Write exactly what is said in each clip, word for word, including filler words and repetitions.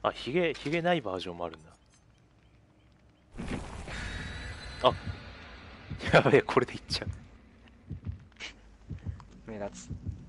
あ、ヒゲ、ヒゲないバージョンもあるんだ。あ、やべえ、これでいっちゃう。 目立つ。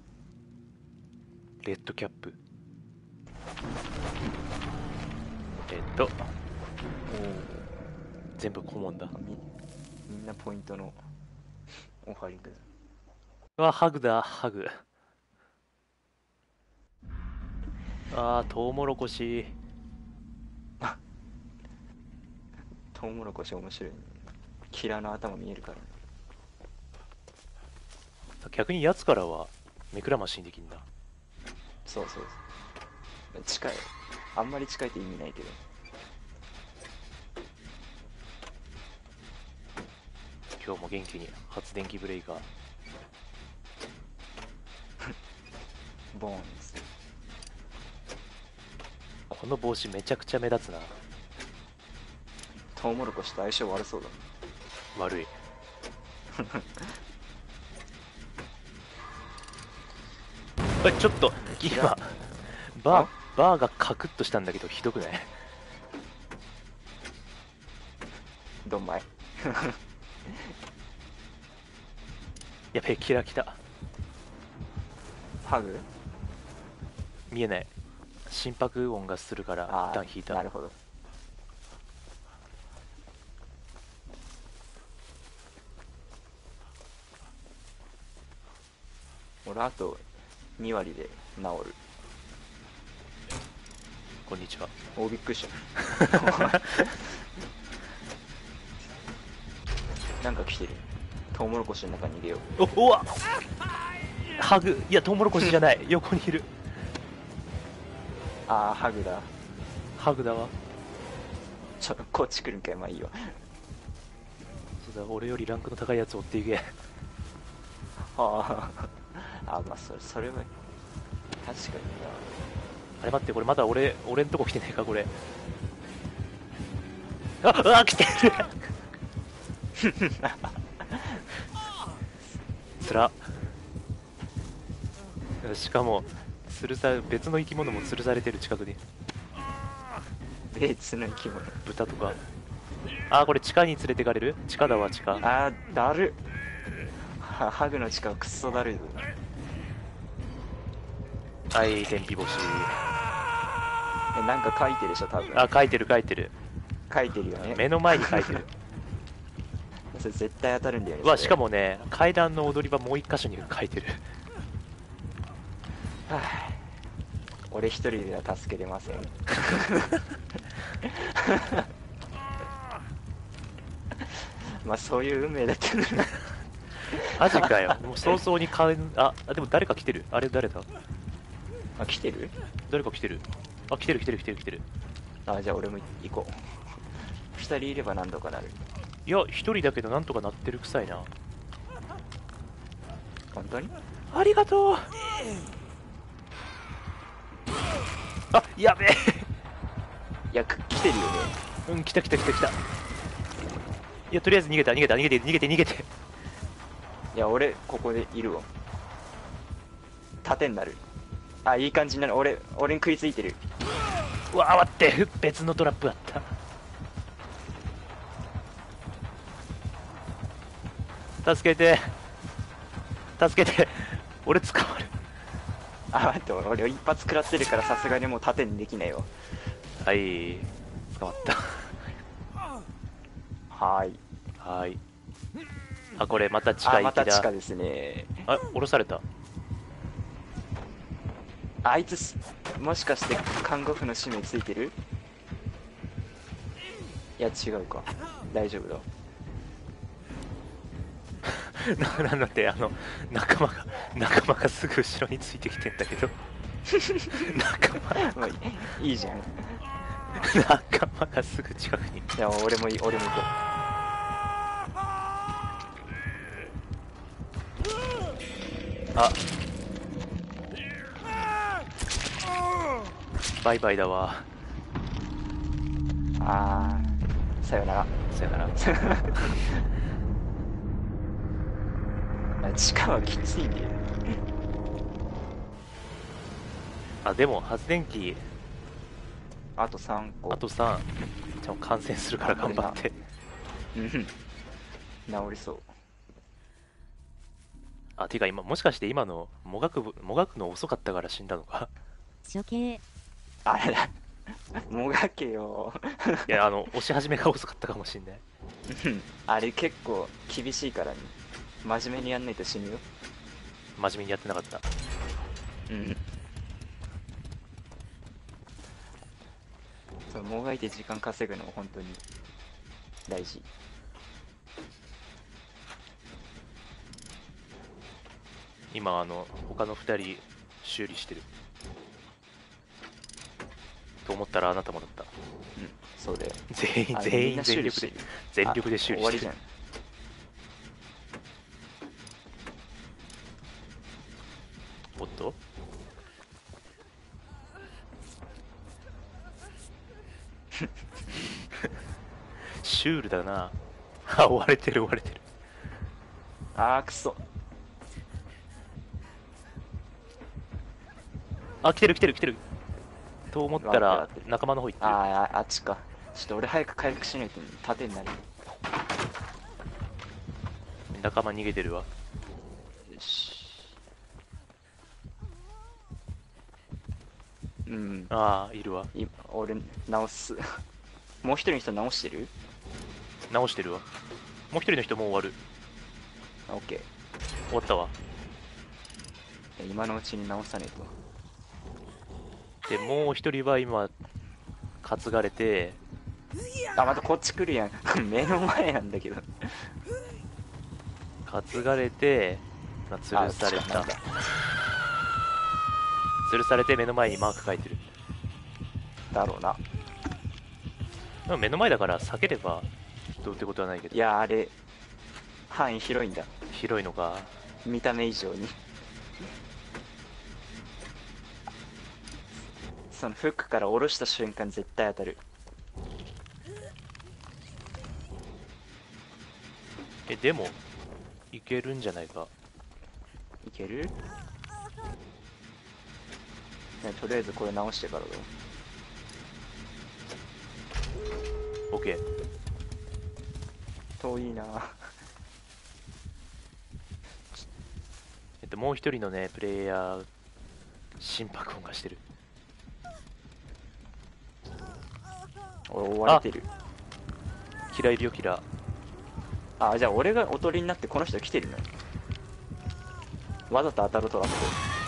レッドキャップ。えっと、全部顧問だ。 みみんなポイントのオファリングだ。 うわ、ハグだ、ハグ。あー、トウモロコシ。 トウモロコシ面白いね。キラーの頭見えるからね。 逆にやつからは目くらましにできんだ。 そうそうそう。近い。あんまり近いって意味ないけど。 今日も元気に発電機ブレイカー。 ボーンズ。 この帽子めちゃくちゃ目立つな。 トウモロコシと相性悪そうだ。 悪い。あ、ちょっと今バーバーがカクッとしたんだけどひどくない？ どんまい。 やべえ、キラ来た。 ハグ？ 見えない。心拍音がするから一旦引いた。 なるほど。俺あとに割で治る。 こんにちは。 お、びっくりした。なんか来てる。トウモロコシの中に入れよう。 お、おわハグ。いや、トウモロコシじゃない。横にいる。 ああ、ハグだ。 ハグだわ。 ちょっとこっち来るんかい。まあいいわ。 そうだ、俺よりランクの高いやつ追っていけ。 ああ、あ、まあそれ、それは確かにあれ待って、これまだ俺、俺んとこ来てないか、これ。あ、あ、来てる。つら。しかも吊るさ別の生き物も吊るされてる近くに。 別の生き物。 豚とか。あー、これ地下に連れてかれる。地下だわ、地下。 あー、だるはハグの地下はクソだるいぞ。 はい、天日干し。 え、なんか書いてるでしょ多分。 あ、書いてる書いてる。 書いてるよね。 目の前に書いてる。 それ絶対当たるんだよね。 うわ、しかもね、階段の踊り場もう一箇所に書いてる。 はあ、俺一人では助けれません。まあそういう運命だったんだな。 マジかよ。もう早々に買う。あ、でも誰か来てる。あれ誰だ。 あ、来てる？ 誰か来てる。あ、来てる来てる来てる来てる。 あ、じゃあ俺も行こう。二人いれば何とかなる。 いや、一人だけどなんとかなってるくさいな。 本当に？ ありがとう。あ、やべえ。 いや、来てるよね。 うん、来た来た来た来た。いや、とりあえず逃げた逃げた逃げて逃げて逃げて。 いや、俺ここでいるわ。盾になる。あ、いい感じになる。俺俺に食いついてる。 うわ、待って、別のトラップあった。助けて助けて。俺捕まる。 あ、待って、俺一発食らってるからさすがにもう盾にできないよ。 はい、捕まった。 はーい。 はーい。あ、これまた地下あ、ま行きだ。 た地下ですね。 あ、降ろされた。 あいつすもしかして看護婦の使命ついてる？いや違うか。大丈夫だ。 ななんであの仲間が仲間がすぐ後ろについてきてんだけど。仲間まあいいいいじゃん。い仲間がすぐ近くに。 や俺もいい、俺も行こあ、バイバイだわ。 う。あー、さよなら。 さよなら。 地下はきついんだよ。 あ、でも発電機あとさんこ。 あとさん。じゃあ感染するから頑張って。 うん治りそう。 あ、てか今、もしかして今のもがくぶ、もがくの遅かったから死んだのか？ 処刑。 あれだもがけよいや、あの、押し始めが遅かったかもしんない。 うんあれ結構厳しいからね。真面目にやんないと死ぬよ。 真面目にやってなかった。 うんそう、もがいて時間稼ぐのは本当に大事。 今、あの、他のふたり修理してる。と思ったらあなたもだった。 うんそうだよ。 全員、 あ全員みんな修全力で理してる、 全力で修理してる。 終わりじゃん。 おっとシュールだな。あ、追われてる追われてる。 あーくそ。 あ、来てる来てる来てる。と思った待らって待って仲間の方行ってる。 あーああっちか。ちょっと俺早く回復しないと盾になる。よ仲間逃げてるわ。 し。うんああ、いるわ。 今俺直すもう一人の人直してる？ 直してるわ。もう一人の人もう終わる。 オッケー。 終わったわ。 今のうちに直さねえと。 で、もう一人は今、担がれて、 あ、またこっち来るやん目の前なんだけど担がれて、まあ、吊るされた。 あ違うなんだ吊るされて目の前にマーク書いてる。 だろうな。 でも目の前だから避ければどうってことはないけど。 いやあれ範囲広いんだ、 広いのか。 見た目以上にそのフックから下ろした瞬間絶対当たる。 え、でも、いけるんじゃないか。 いける？ね、とりあえずこれ直してからだ。 オッケー。 遠いなえっと、もう一人のね、プレイヤー、心拍音がしてる。 俺追われてる。 キラいるよ、キラ。 あ、じゃあ俺がおとりになってこの人来てるのよ。わざと当たるとラッ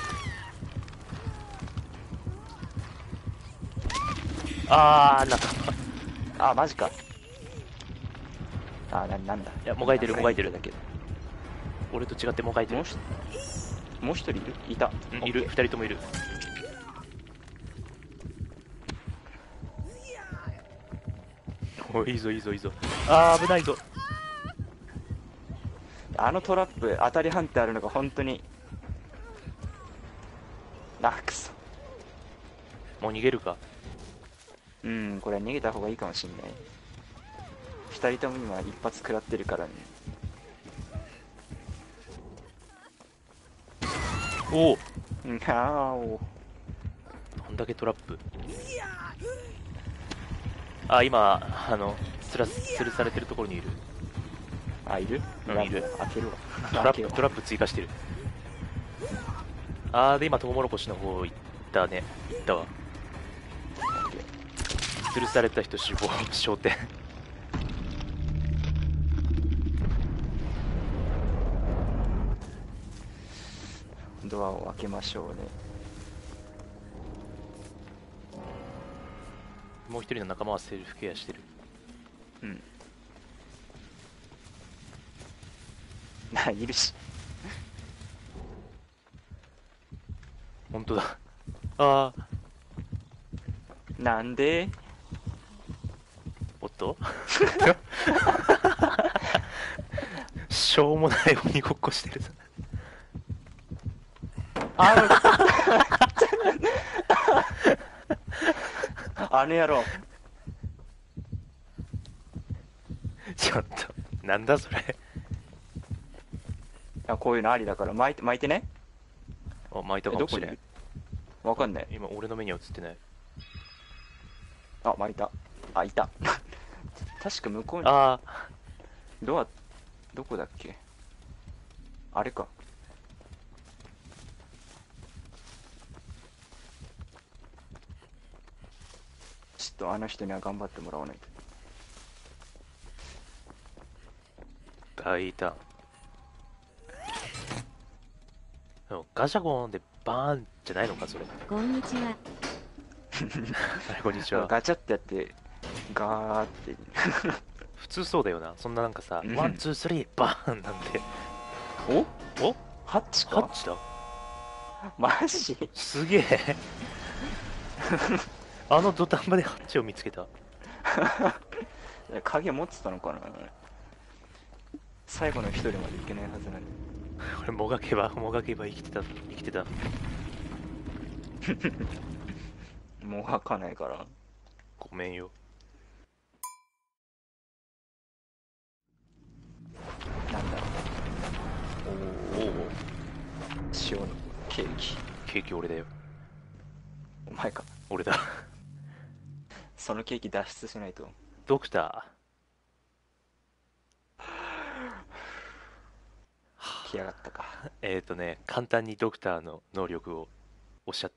あー、仲間。 プ。あ、マジか。あ、な、なんだ。 いや、もがいてる、もがいてるだけど。 俺と違ってもがいてるもう。ひもう一人いる？いた。 うん、いる、 オッケ二人ともいる。おいいぞいいぞいいぞ。あー、危ないぞ。 ー。あのトラップ当たり判定あるのが本当に。あ、くそ。 もう逃げるか。 うん、これは逃げた方がいいかもしんない。二人とも今一発食らってるからね。 おお、 うんあーおどんだけトラップ。あ、今、あの、つら、吊るされてるところにいる。 あ、いる？ うんいる。 開けるわ。 トラ開けようップ、トラップ追加してる。あー、で、今、トウモロコシの方行ったね。行ったわ。吊るされた人死亡、焦点。 ドアを開けましょうね。 もう一人の仲間はセルフケアしてる。 うんないるし。 本当だ。あー、 なんで？ おっとしょうもない鬼ごっこしてるぞ。 ああの野郎。 ちょっと、なんだそれ。 あ、こういうのありだから巻いて巻いてね。 あ、巻いたえかもしれんどこにいる？。わかんない。 今、俺の目には映ってない。 あ、まあ、いた。あ、いた。確か向こうに、 ああ、 ドア、どこだっけ？あれか。ちょっとあの人には頑張ってもらわないと。 大胆。でもガシャゴンでバーンじゃないのか、それ。 こんにちは。 はい、こんにちは。 ガチャってやって、ガーって。 普通そうだよな。そんななんかさう、んワン、ツー、スリー、バーンなんて。 おおハッチかハッチだ。 マジ？ すげえ。あの土壇場でハッチを見つけた。 影持ってたのかな。最後の一人までいけないはずなのに。 これもがけばもがけば生きてた生きてた。 もがかないから。 ごめんよ。 なんだろう。 おお、 塩のケーキ。 ケーキ俺だよ。 お前か。 俺だ。 そのケーキ脱出しないと。 ドクタ来やがったか。 ー。えっ、ー、とね、簡単にドクターの能力をおっしゃって。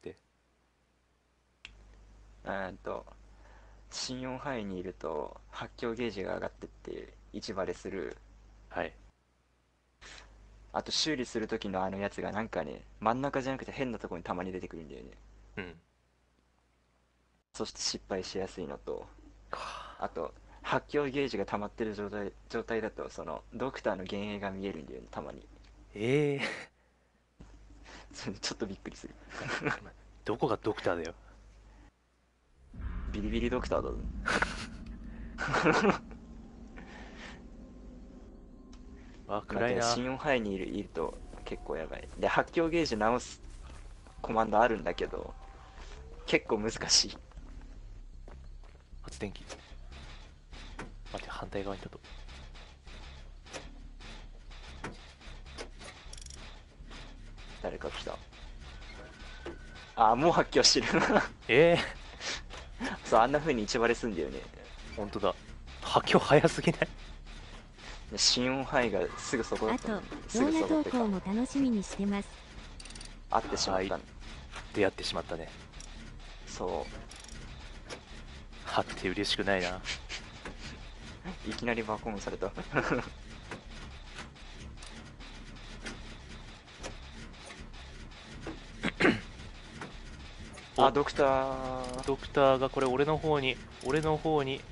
うんと心音範囲にいると発狂ゲージが上がってって一バレする。 はい。 あと修理する時のあのやつがなんかね、真ん中じゃなくて変なところにたまに出てくるんだよね。 うん。 そして失敗しやすいのと、あと発狂ゲージが溜まってる状態状態だとそのドクターの幻影が見えるんだよね、たまに。 ええそれちょっとびっくりする。 ー、どこがドクターだよ。 ビリビリドクターだぞ。 あ、暗いな。 心音範囲にいるいると結構やばい。で発狂ゲージ直すコマンドあるんだけど結構難しい。 発電機。待って、反対側にだと。 誰か来た。あ、もう発狂してる。 ええそう、あんな風に一バレすんだよね。 ー、ほんとだ。発狂早すぎない？ 心音範囲がすぐそこだあったのとに、す動ぐそ画投こってか稿も楽しみにしてます。 会ってしまったの、 はい出会ってしまったね。 そうはって嬉しくないな。 いきなりバコンされた。 おあ、ドクター。 ドクターがこれ俺の方に俺の方に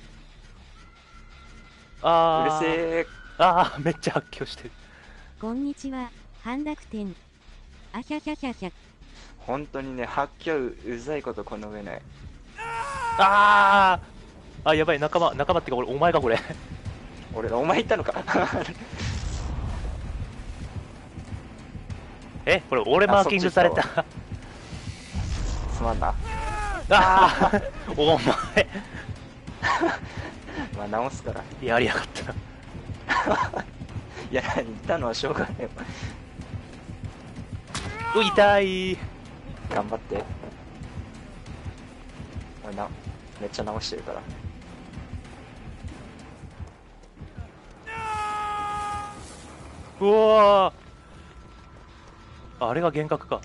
あうるーせえ。 あーめっちゃ発狂してる。 こんにちは。半楽天。あひゃひゃひゃひゃ。 本当にね、発狂ううざいことこの上ない。 あーあ、やばい、仲間仲間ってか俺お前かこれ。 俺お前言ったのか。 えこれ俺マーキングされた。 すまんな。 ああお前まあ直すから。 やりやがったな。 いや、言ったのはしょうがないよ。 う痛い。 頑張って。俺な、めっちゃ直してるから。 うわーあれが幻覚か。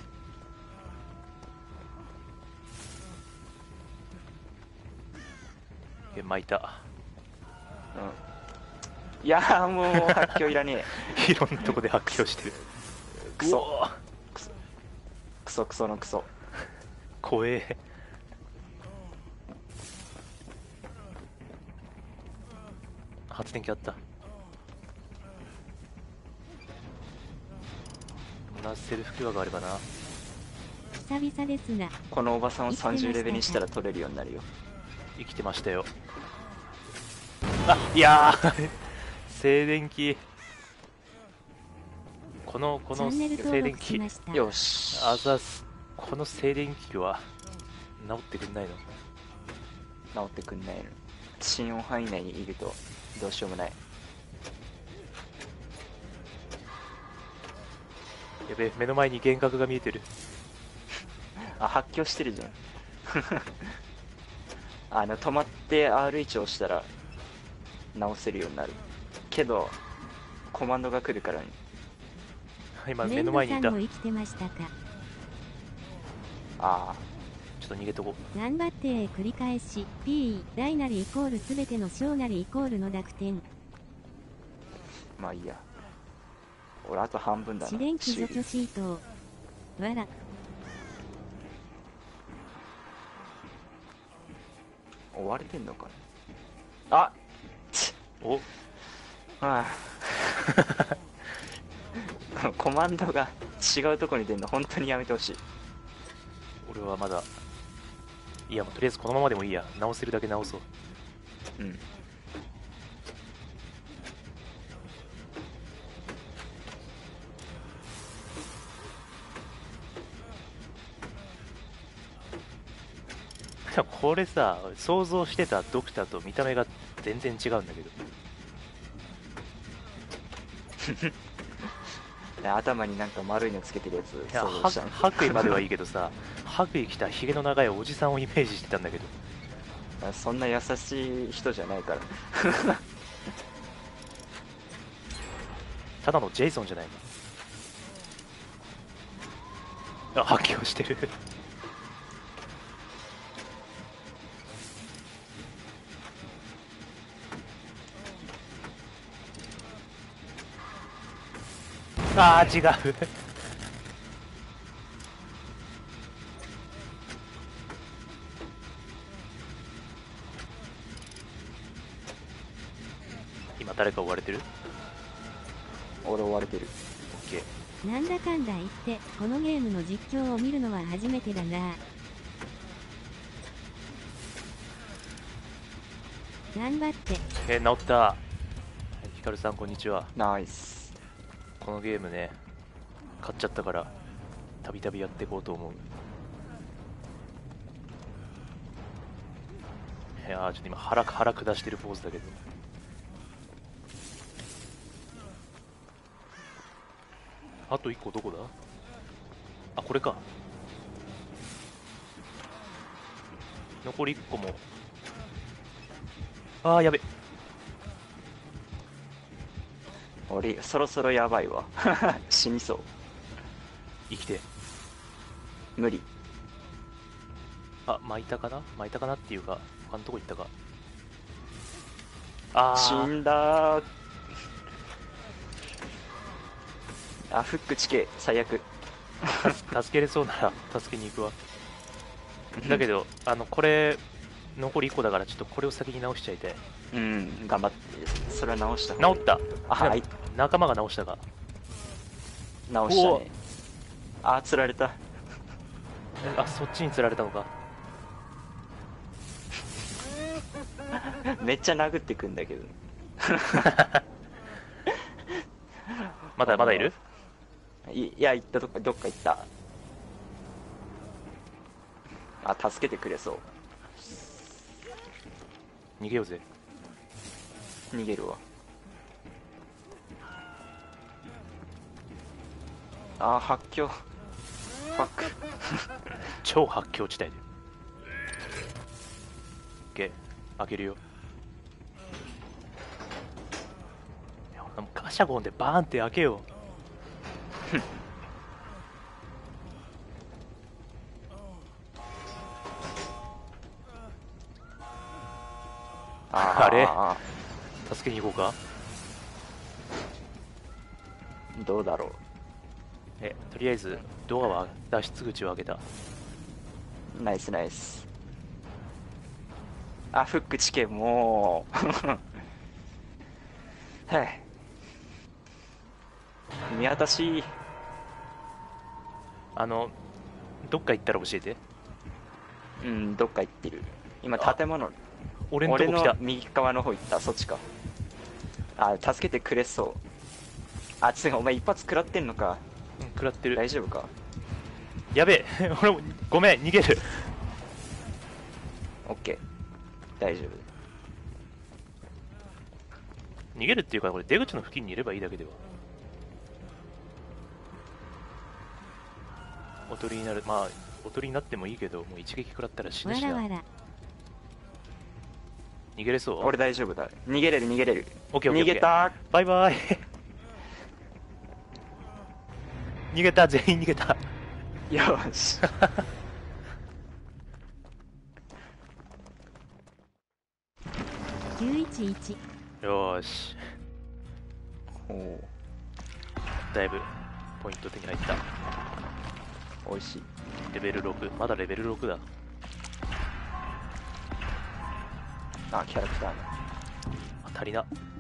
え巻いた。 うん。いやーもう発狂いらねえ。 いろんなとこで発狂してる。 クソうわクソクソクソのクソ。 怖え。発電機あった。同じセルフキュアがあればな。 久々ですが、 このおばさんをさんじゅうレベルにしたら取れるようになるよ。 生きてましたよ。あいやー静電気。このこのチャンネル静登録電気しました。 よし。 あざす。この静電気は治ってくんないの？ 治ってくんないの。心音範囲内にいるとどうしようもない。 やべえ、目の前に幻覚が見えてる。 あ、発狂してるじゃん。 あの止まって アールワン を押したら直せるようになるけど、コマンドが来るからね。 今目レンドの前にいた。 さんも生きてましたか。 あちょっと逃げとこ頑張って A 繰り返し P 大なりイコールすべての小なりイコールの濁点。 あ、まあいいや。俺あと半分だな。 試練機除去シートを。わら。 追われてんのかな。あおはあコマンドが違うとこに出るの本当にやめてほしい。 俺はまだいやもうとりあえずこのままでもいいや。直せるだけ直そう。 うんこれさ、想像してたドクターと見た目が全然違うんだけど。 頭になんか丸いのつけてるやついや、は想像したの。 白衣まではいいけどさ、白衣着たヒゲの長いおじさんをイメージしてたんだけど。 そんな優しい人じゃないから。 ただのジェイソンじゃないか。あ、発狂してる。あー違う。今誰か追われてる？ 俺追われてる。 オッケー。 なんだかんだ言ってこのゲームの実況を見るのは初めてだな。頑張って。 えー、治った。ヒカルさんこんにちは。 ナイス。 このゲームね、買っちゃったからたびたびやっていこうと思う。いやーちょっと今腹腹下してるポーズだけど。あといっこどこだ？あ、これか。残りいっこも。あーやべ。 俺そろそろやばいわ。死にそう。 生きて。 無理。 あ、巻いたかな巻いたかなっていうか、他のとこ行ったか。あ死ー。 んだー。あ、フック地形最悪。 助けれそうなら助けに行くわ。だけど、あの、これ、残りいっこだからちょっとこれを先に直しちゃいたい。 うん、頑張って。それは直した方がいい。 直った。 あ、はい。 仲間が直したか。 直したね。あ、釣られた。 あ、そっちに釣られたのか。 めっちゃ殴ってくんだけど。 まだまだいる？ いいや、行ったとこどっか行った。あ、助けてくれそう。 逃げようぜ。 逃げるわ。あー、発狂。ファック。 超発狂地帯で。オッケー、開けるよ。いやもうガシャゴンでバーンって開けよう。あれあ助けに行こうか。 ーどうだろう。 え、とりあえずドアは脱出口を開けた。 ナイスナイス。あ、フック地形もう。はい。見渡し。 あのどっか行ったら教えて。 うん、どっか行ってる。今建物。 俺のと俺のこ来た。 右側の方行った。そっちか。あ、助けてくれそう。あ、違う、お前一発食らってんのか。 うん、食らってる。 大丈夫か。 やべえ俺もごめん逃げる。 オッケー。大丈夫。 逃げるっていうかこれ出口の付近にいればいいだけでは。おとりになる、まあおとりになってもいいけどもう一撃食らったら死ぬしな。 わらわら。 逃げれそう？ 俺大丈夫だ。逃げれる逃げれる。 オッケーオッケーオッケー。 逃げた。 バイバイ逃げた、全員逃げた。 よし。 きゅういちいち。 よーし、 おお、 だいぶポイント手に入った。 美味しい。 レベルろく、まだレベルろくだ。 あ、キャラクターね。 あ、足りな。